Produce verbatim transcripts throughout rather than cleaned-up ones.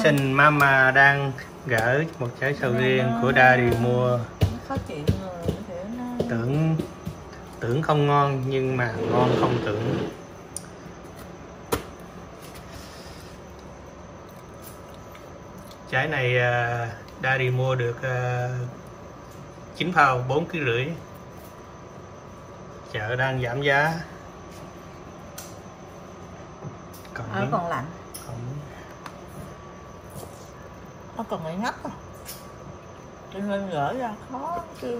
Vincent Mama đang gỡ một trái sầu riêng của Daddy mua. Khó chịu rồi, nó... Tưởng tưởng không ngon nhưng mà ngon không tưởng. Trái này uh, Daddy mua được uh, chín phao bốn ký rưỡi. Chợ đang giảm giá. Còn nó còn lạnh. còn... Nó còn lại ngắt à. Cho nên gỡ ra khó chứ.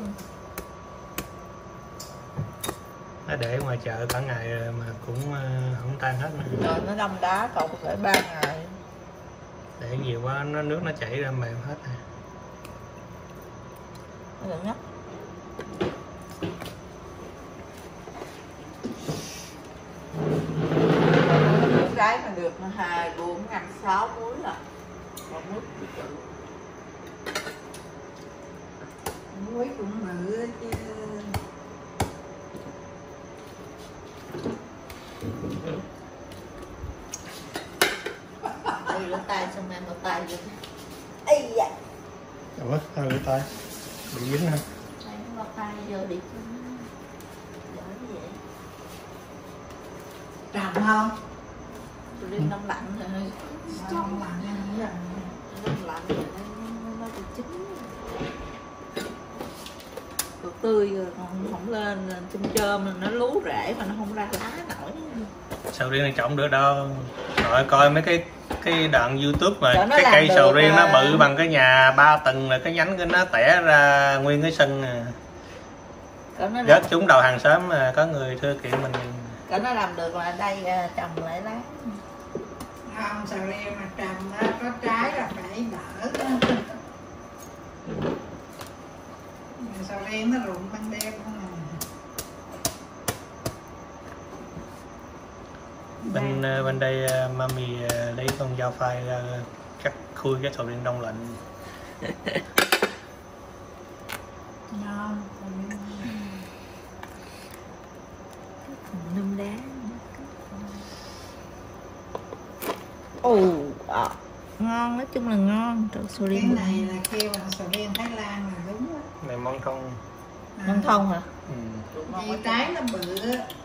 Nó để ngoài chợ cả ngày rồi mà cũng uh, không tan hết nữa. Rồi nó đâm đá còn phải ba ngày. Để nhiều quá nó nước nó chảy ra mềm hết rồi. Nó đừng ngắt. Cái mà được hai bốn năm sáu muối là còn muối tự muối cũng mỡ chứ. Đây lỗ tay xong em lỗ tay vô. Ây da. Ủa sao lỗ tay bị dính hả? Đây lỗ tay vô đi chứ. Giỏi vậy. Trầm không? Tôi đi đông lạnh rồi. Đông lạnh rồi. Đông lạnh rồi nó bị chín. Đồ tươi rồi còn không lên chôm chôm nó lú rễ mà nó không ra lá nổi. Sầu riêng này trồng được đâu. Rồi coi mấy cái cái đoạn YouTube mà cái cây sầu riêng à. nó bự bằng cái nhà ba tầng là cái nhánh cái nó tẻ ra nguyên cái sân à. Rớt chúng đầu hàng xóm mà có người thưa kiện mình. Cả nó làm được là đây trồng lại lá. Không, sầu riêng mà trồng đó, có trái là phải đỡ đó. Sầu riêng nó rụng ban đêm không à. Bên bên đây mami lấy con dao phai ra cắt khui cái sầu riêng đông lạnh. Ngon. Nâm đá. Ồ, à, ngon, nói chung là ngon. Sầu riêng cái này là kêu là sầu riêng Thái Lan là đúng đó. Này món thông. Măng thông hả? Ừ. Vì trái nó bự.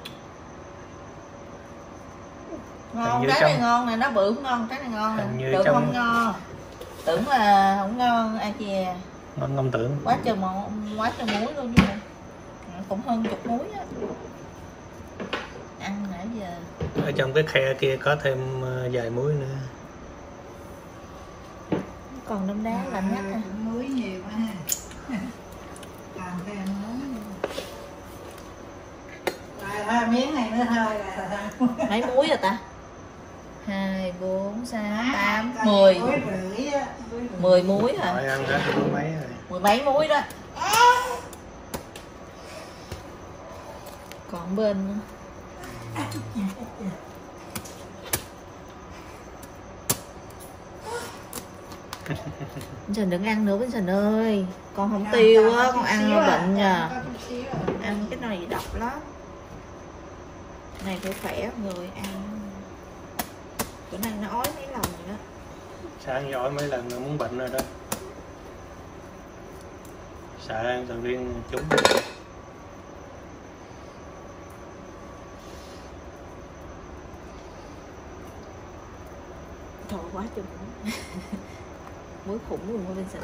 Ngon, trái trong... này ngon này, nó bự cũng ngon, trái này ngon nè. Tưởng trong... không ngon. Tưởng là không ngon, ai chè. Ngon không tưởng. Quá trời màu, quá trời muối luôn chứ. Cũng hơn chục muối á. Ăn nãy giờ. Ở trong cái khe kia có thêm vài muối nữa. Còn đâm đá lạnh nhất à. Muối nhiều quá ha. Còn thêm muối. Rồi thôi miếng này nữa thôi là thôi. Mấy muối rồi ta? Hai, bốn, sáu, tám, à, mười. Muối rưỡi á. Mười muối hả? Rồi ăn hết mười mấy rồi. Mười mấy muối đó. Còn bên nữa. Sình đừng ăn nữa Bính Sình ơi. Con không tiêu á, con ăn nó bệnh nha. Ăn cái này độc lắm. Này phải khỏe người ăn. Bữa nay nó ói mấy lần rồi đó. Sáng ói mấy lần rồi muốn bệnh rồi đó. Sợ ăn sầu riêng chúng. Thôi quá chừng. Muối khủng luôn ở bên sạch.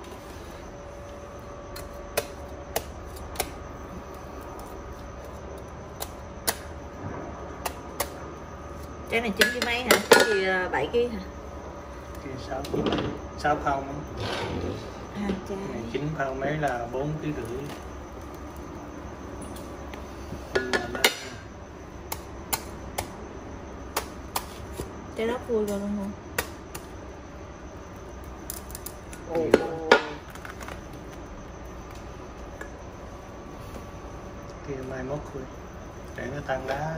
Trái này chín với mấy hả? Cái gì bảy ký hả? Cái sáu sáu phao mấy. Hai trái. chín phao mấy là bốn ký rưỡi. Trái đó vui rồi luôn không? Ồ. Kia mai mốt khui để nó tan đá.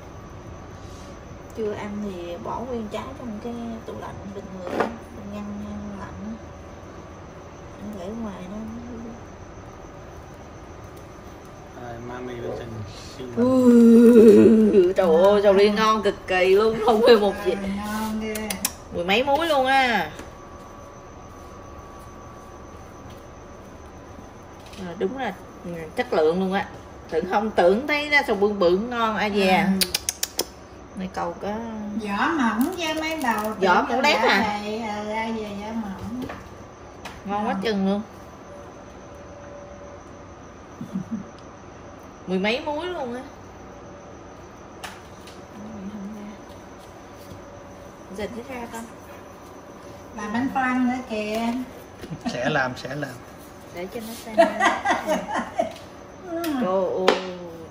Chưa ăn thì bỏ nguyên trái trong cái tủ lạnh bình thường, ngăn lạnh. Ăn để ngoài nó. Rồi mami bên tình xin Ừ, trời ơi, sầu riêng ngon cực kỳ luôn, không hề một gì. Ngon ghê. Mười mười mấy muối luôn á. À, đúng là chất lượng luôn á. Tưởng không tưởng thấy nó sầu bươn bươn ngon. A già à. Này cầu có vỏ mỏng với mấy đầu vỏ cũng đét à. A già vỏ mỏng ngon quá chừng luôn. Mười mấy muối luôn á. Dịch nó ra con. Làm bánh flan nữa kìa. Sẽ làm, sẽ làm. Để cho nó sang. Trời ơi.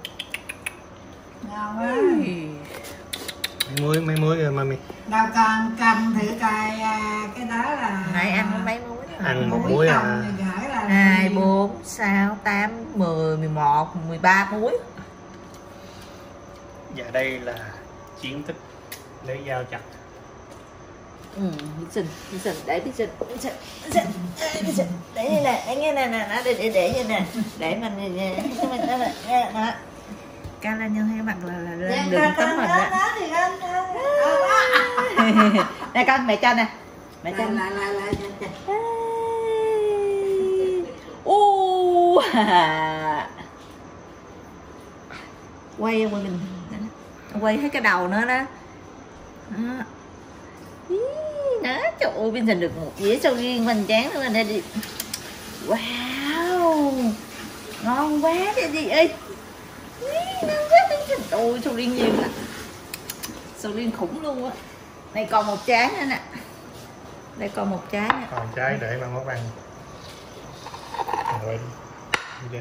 Ngon quá. Mấy muối, mấy muối rồi mami. Đâu còn cầm thử coi cái đó là. Nãy ăn mấy muối rồi. Ăn một muối à. Hai, bốn, sáu, tám, mười, mười một, mười ba muối. Dạ đây là chiến tích lấy dao chặt. Ừ, Vincent, Vincent, để Vincent, Vincent, Vincent, Vincent, để như nè, để nghe nè, nè, để để để như nè, để mình cho mình đó là, ca lên như hay mặt là là lên đường tấm mình đó. Nè con, mẹ cho nè, mẹ cho. Lại lại lại lại. U. Quay quay mình, quay hết cái đầu nữa đó. Đó. Đó, trời ơi, Vincent được một dĩa sầu riêng hoành tráng nữa mình đi. Wow, ngon quá cái gì ơi. Ngon quá Vincent. Ôi sầu riêng nhiều lắm. Sầu riêng khủng luôn á. Này còn một trái nữa nè. Đây còn một trái nè. Còn trái để mà món ăn. Rồi đi.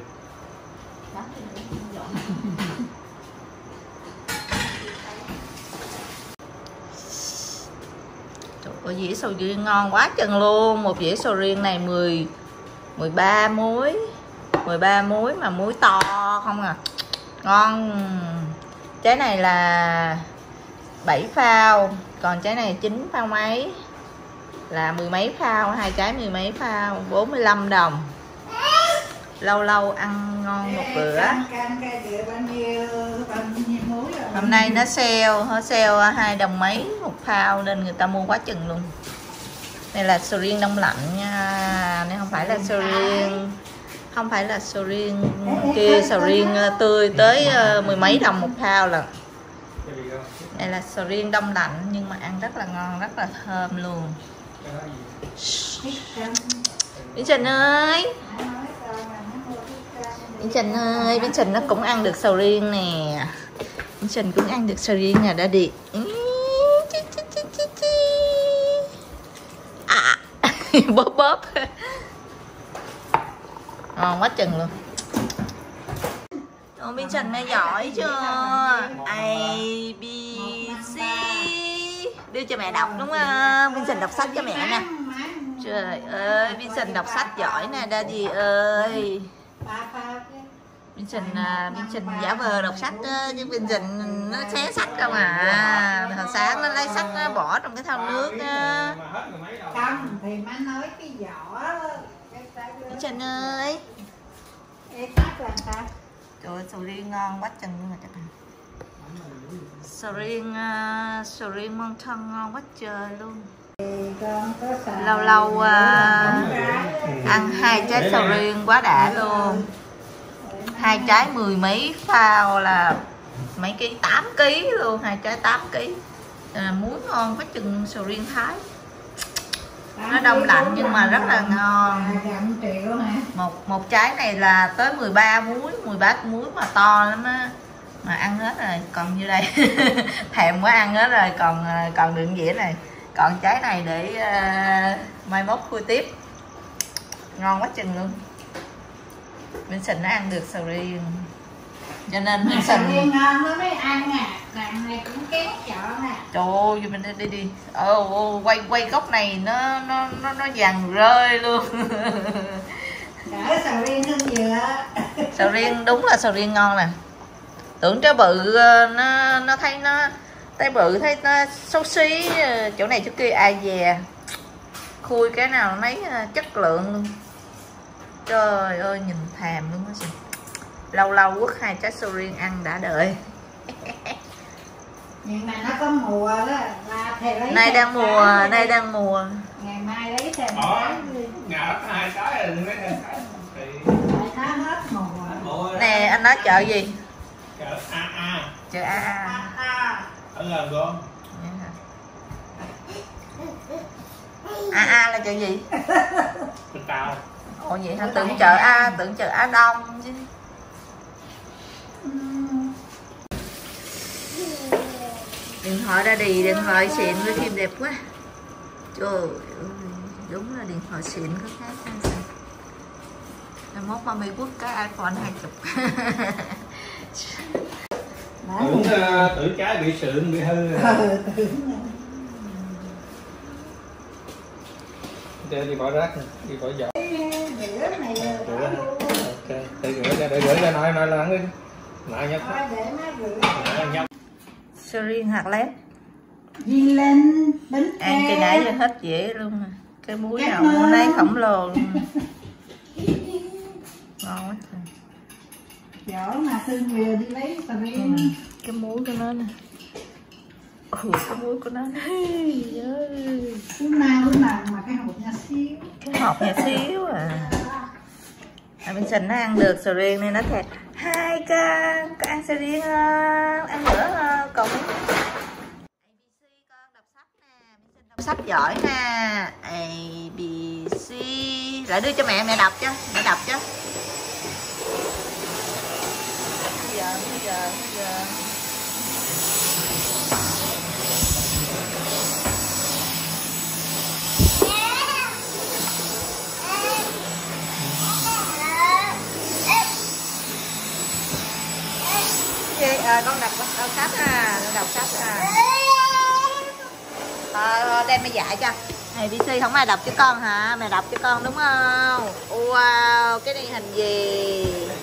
Có dĩa sầu riêng ngon quá chừng luôn. Một dĩa sầu riêng này mười, mười ba muối, mười ba muối mà muối to không à. Ngon. Trái này là bảy phao, còn trái này chín phao mấy, là mười mấy phao, hai trái mười mấy phao, bốn mươi lăm đồng. Lâu lâu ăn ngon một bữa. Hôm nay nó sale, nó sale hai đồng mấy một phao nên người ta mua quá chừng luôn. Đây là sầu riêng đông lạnh nha, đây không phải là sầu riêng, không phải là sầu riêng kia, sầu riêng tươi tới mười mấy đồng một phao là. Đây là sầu riêng đông lạnh nhưng mà ăn rất là ngon, rất là thơm luôn. Vincent ơi, Vincent ơi, Vincent nó cũng ăn được sầu riêng nè. Vincent cũng ăn được sầu riêng nè đã đi. À, bóp bóp. Ngon quá chừng luôn. Ồ, Vincent mẹ giỏi chưa? A, B, C. Đưa cho mẹ đọc đúng không? Vincent đọc sách cho mẹ nè. Trời ơi, Vincent đọc sách giỏi nè Daddy ơi. Vincent, Vincent giả vờ đọc sách đó, chứ Vincent nó xé sách không à. Hồi sáng nó lấy sách nó bỏ trong cái thau nước đó. Không, thì má nói cái vỏ. Vincent ơi. Trời ơi, sầu riêng ngon quá chừng luôn rồi chắc. Sầu riêng, uh, sầu riêng măng thân ngon quá trời luôn. Lâu lâu uh, ăn hai trái sầu riêng quá đã luôn. Hai trái mười mấy phao là mấy ký, tám ký luôn, hai trái tám ký. À, muối ngon quá chừng sầu riêng Thái. Nó đông lạnh nhưng mà rất là ngon. Một một trái này là tới mười ba muối, mười ba muối mà to lắm á. Mà ăn hết rồi, còn như đây. Thèm quá ăn hết rồi, còn còn đựng dĩa này. Còn trái này để uh, mai mốt khui tiếp. Ngon quá chừng luôn. Vincent nó ăn được sầu riêng. Cho nên Vincent sầu riêng ngon nó mới ăn à. Đằng này cũng kén chọn à. Trời ơi, mình đi đi đi. Ồ, quay quay góc này nó nó nó nó vàng rơi luôn. Đỡ sầu riêng hơn dừa. Sầu riêng đúng là sầu riêng ngon nè. Tưởng trái bự nó nó thấy nó trái bự thấy nó xấu xí, chỗ này chỗ kia ai dè. Khui cái nào lấy chất lượng luôn. Trời ơi nhìn thèm luôn á. Lâu lâu quất hai trái sầu riêng ăn đã đợi. Nhưng mà nó có mùa đó là thầy lấy Nay đang mùa, trái, nay đang mùa. ngày mai lấy thêm Bỏ trái đi. ngã hai cái rồi lấy thêm cái thì Tại thá hết mùa. mùa Nè anh nói chợ gì? chợ a a Chợ a a. À, à. ở gần con. A a là chợ gì? Từ tàu. Ồ vậy hả? Tưởng chợ A, tưởng chợ Á Đông chứ. Điện thoại ra đi, điện thoại xịn với phim đẹp quá. Trời ơi, đúng là điện thoại xịn có khác hay sao? Mai mốt mami quất cái iPhone hai mươi. Tưởng uh, tưởng trái bị sượng bị hư rồi. Ừ, tưởng là- Để đi bỏ rác đi bỏ vỏ. Rửa này rồi. Rửa hả? Ok, để rửa ra, để rửa ra nói nói là ăn đi. Nãy nhóc. Thôi để má rửa. Nãy nhóc. Sering hạt lép. Di Linh, bánh Ăn xe. cái nãy giờ hết dễ luôn à. Cái muối Cảm nào cũng ơn. nấy khổng lồ luôn. Ngon quá. Chỗ mà Thương vừa đi lấy tà Ừ, riêng. cái muối của nó nè. Ừ, cái muối của nó nè. Lúc nào lúc nào mà cái hộp nha xíu. Cái hộp nhỏ xíu à. À, bên Sình nó ăn được sầu riêng nên nó thèm. Hai con, có ăn sầu riêng không? Ăn nữa không? Còn mấy đọc sách giỏi nè. A B C. Lại đưa cho mẹ, mẹ đọc cho, mẹ đọc cho. Bây giờ, bây giờ, bây giờ. À, con đọc, đọc sách à, con đọc sách à. À, đem mẹ dạy cho. Này bê xê không ai đọc cho con hả? Mẹ đọc cho con đúng không? Wow, cái này hình gì?